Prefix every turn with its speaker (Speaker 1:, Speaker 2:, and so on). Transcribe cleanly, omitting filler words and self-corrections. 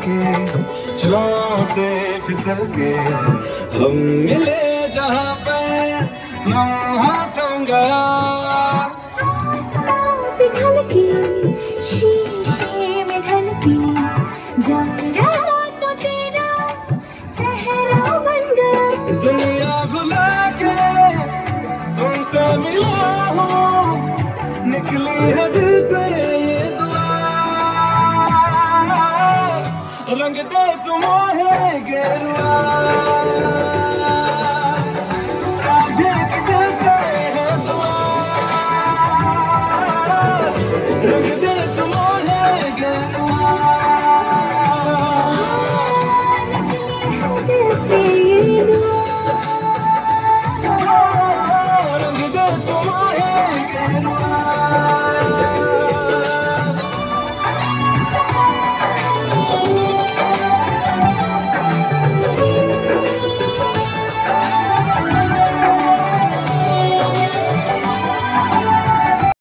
Speaker 1: के छाँव से फिसल के हम मिले जहाँ पर लम्हा थम गया।
Speaker 2: पिघल के शीशे में ढल के जागरा तो तेरा चेहरा बन गया।
Speaker 1: दुनिया भुला के तुमसे मिला हूँ, निकली है दिल से ये दुआ। रंग दे तुम्हें गेरुआ।